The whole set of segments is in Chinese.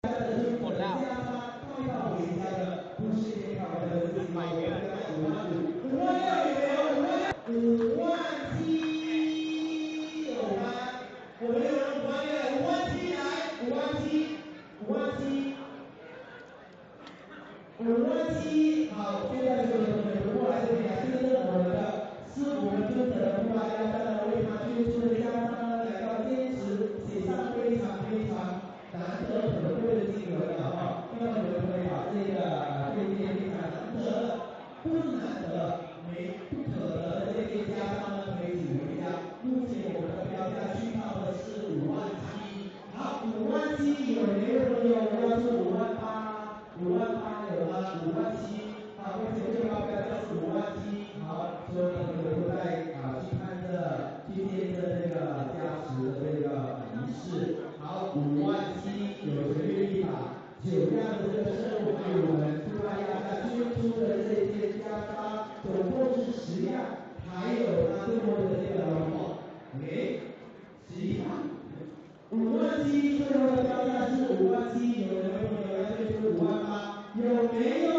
หมดแล้วใหม่เนี่ย 517，好，现在所有的同学过来这边，这是我们的，是我们尊者的布拉加丹为他捐出的家当来到坚持，写上非常非常难得可贵的金额的啊！那么你们可以把这个这件非常难得，不是难得，不可得的这件家当呢，可以领回家。目前我们的标价去到的是57000，好，57000有没有朋友要是58000？58000有吗？57000，好，目前最高标价是57000，好，所有的同学都在去看着，去见证这个加持的这个仪式。好，57000，有谁愿意把9样的这个圣物给我们布拉亚家捐出的这件家当，总共是10样，还有他最后的这个老婆，11样。57000最后的标价是57000，有没有朋友要捐出58000？有没有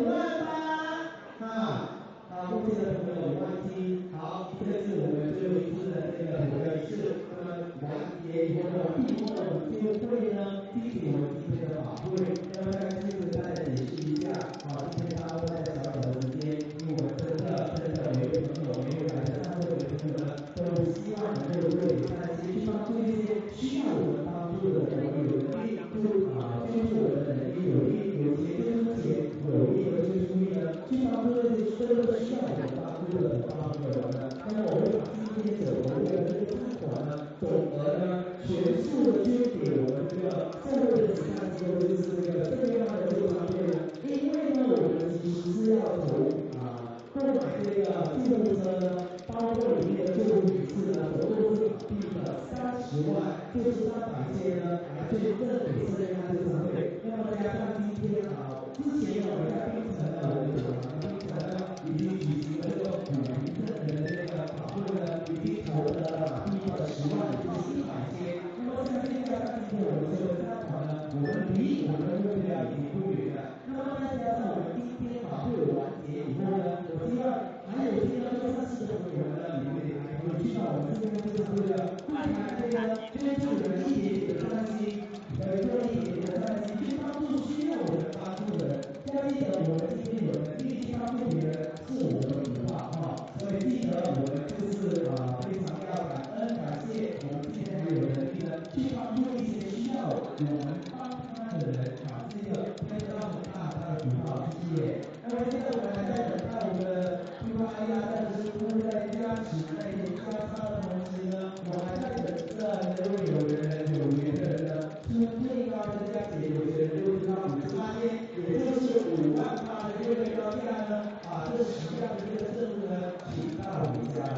58000？好，目前的朋友57000，好，这是我们最后一次的这个仪式。那么完结以后呢，闭幕我们就会呢，进行我们今天的法会。那么再次跟大家解释一下，今天大家都在小小的时间，因为我们真的每位朋友，每位来的上会的朋友呢，都希望能够为大家去帮助一些需要我们帮助的人，有能力就是我们的能力有力，有钱就是钱，有力的就是力呢，去帮助那些真的需要我们帮助的帮助的人呢。那么我会把今天所投入的这个贷款呢，总额呢，全数的捐给我们这个社会的慈善机构，就是这个正面的救伤队呢。因为呢，我们其实是要从购买这个救护车呢，包括里面的救护仪式呢，总共是法币的30万，就是300千呢，来捐赠给正面救伤队。那么加上今天之前呢，我们在槟城呢，我们槟城呢已经举行了这个普名证人的这个法会呢，已经投了马币的10万，就是100千。那么在这加上今天我们所有的贷款呢，我们离我们的目标已经不远了。那么再加上我们今天法会完结以后呢，我希望还有听到做善事的朋友们呢，你们也还可以去到我们这边这个会谈这个捐助人一点点的善心，做一点点的善心，去帮助需要我们帮助的人。要记得我们今天有能力去帮助别人，是我们的福报所以记得我们就是非常要感恩感谢我们今天还有能力呢，去帮助一些需要我们帮他的人这个非常很大的福报，谢谢。那么现在我们还在等待我们的布拉亚的师傅在加持在加上的同时呢，我还在等着这位有缘的人呢，出最高的加持有缘人就是他58天，也就是58000的这个标价呢，这10样的这个证物呢，请到我们家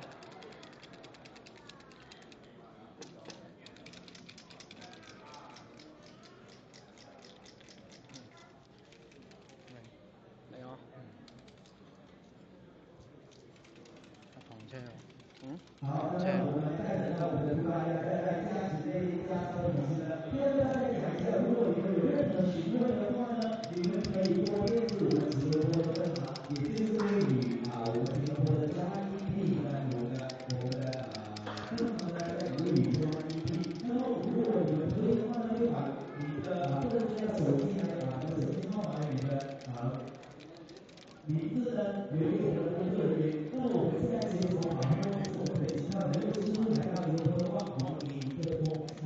嚟啊！同車喎， 好，那么我们再等到我们的布拉亚在加持这一家的同时呢，第二个再讲一下，如果你们有任何询问的话呢，你们可以多列入我们直播的正行，也就是对于我们直播的专EP呢，我们的正行呢在语语专EP。那么如果你们可以的话呢，就把你的个人的手机呢，手机号码里的名字呢留给我们的工作人员。那么我们现在直接从法会公司我们的其他人力师傅来到流通的话，我们给一个公司。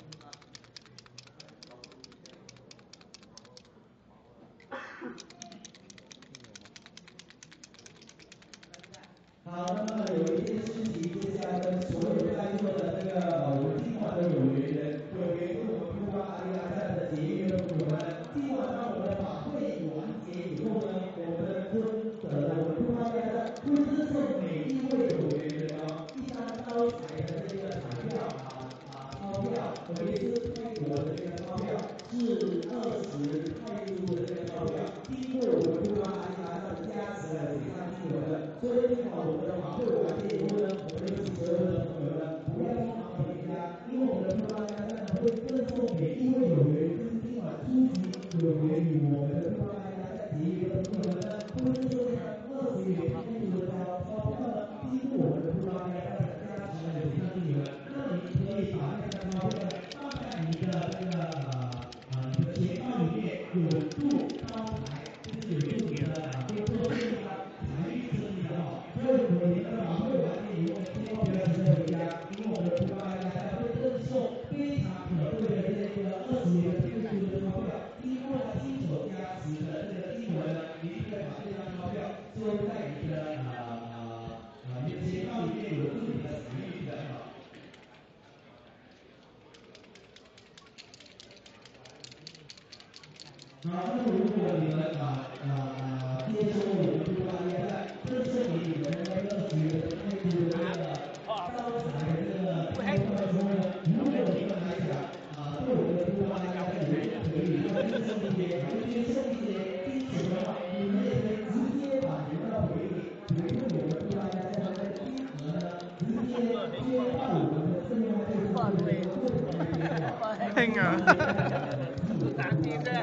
好，那么有一件事情，接下来跟所有在座的这个我们今晚的有缘人，有缘跟我们布拉亚站的结缘的朋友们，今晚当我们的法会完结以后呢，我们的尊者的我们布拉亚站会赠送每一位有缘人一张招财的这个彩票钞票，特别是泰国的这个钞票，是20泰铢的这个钞票，今天那么如果你们接收我们葡萄牙在赠送给你们的那个属于的那个招财的这个通道中呢，如果你们来讲对我们的葡萄牙在有可以在这个圣诞节，尤其是圣诞节之前的话，你们也可以直接把你们的回馈我们葡萄牙在的金额呢，直接捐到我们的圣诞会上面的会员拼啊！ 打击的。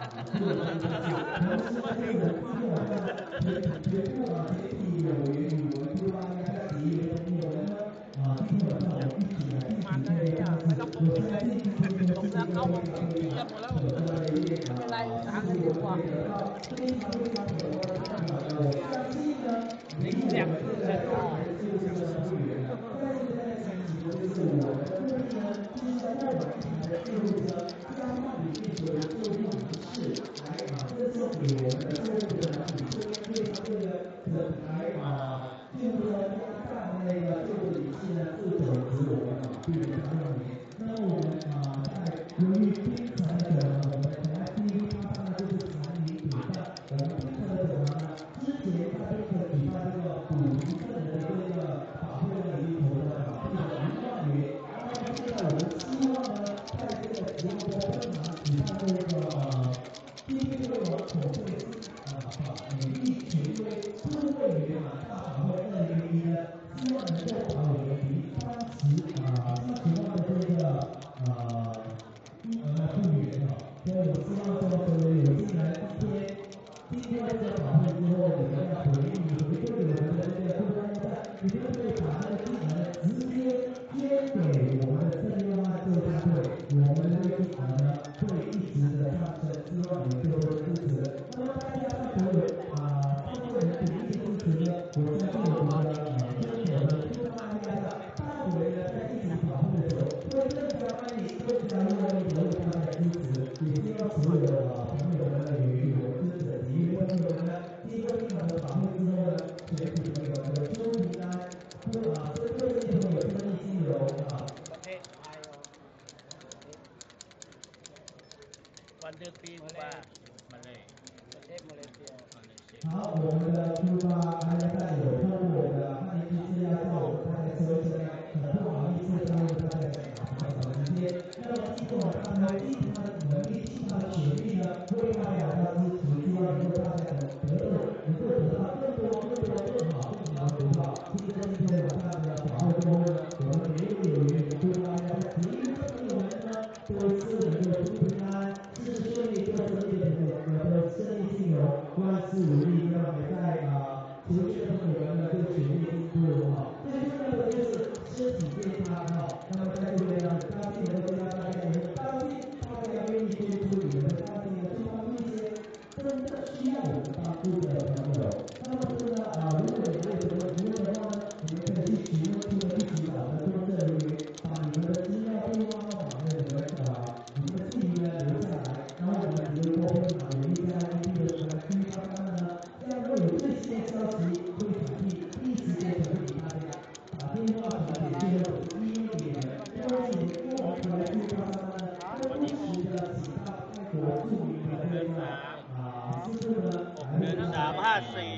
好，我们的出发还在有通过我的汉语资料到我们的收车辆，很不好意思，耽误大家时间。那么经过他们尽他的能力、尽他的全力呢，为大家的支持，希望能够大家能够得到更多、更好、更好的回报。今天晚上的保护中呢，我们也有缘对大家的每一个朋友们呢，都是能够平安、事事顺利、做生意的朋友们都生意兴隆、万事如意。那么在求学的朋友们呢，就学业进步哈。最重要的就是身体健康哈。那么在这边呢，很高兴能够跟大家也很高兴大家愿意推出你们的家庭的去帮助一些真的需要我们帮助的朋友。那么这个如果你们有什么疑问的话呢，你们可以去询问这个一起找的工作人员，把你们的资料、电话号码还有你们的姓名呢留下来，然后我们直接拨电话联系在那边的去帮他们呢。这样会有最新的消息会传递，第一时间传递给大家。把电话传给这个111给你们，因为你们过完回来去帮他们呢，会不时的请到泰国著名的这个师傅呢来为大家这个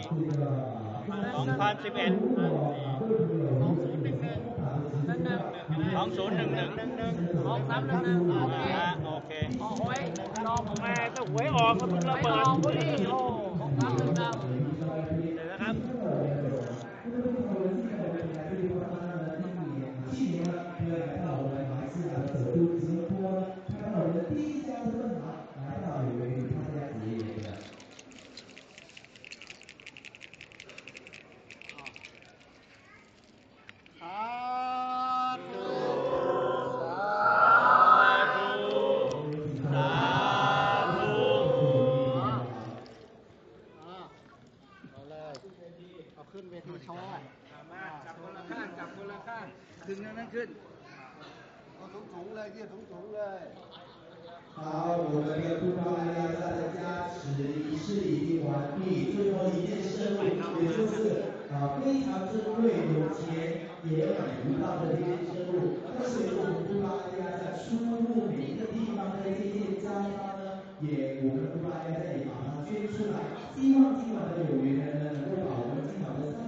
โอเคหวยลองมาถ้าหวยออกก็มึงระเบิดพวกนี้โอ้319เดี๋ยวนะครับขึ้นนั่นขึ้นเอาถุงๆเลยที่ถุงๆเลย好，我们的葡萄牙大的加持仪式已经完毕，最后一件事物，也就是非常珍贵、有钱也买不到的这件事物，这是我们葡萄牙在出入每一个地方的这些家乡呢， 也我们不大家也把它捐出来，希望今晚的有缘人呢能够把我们今晚的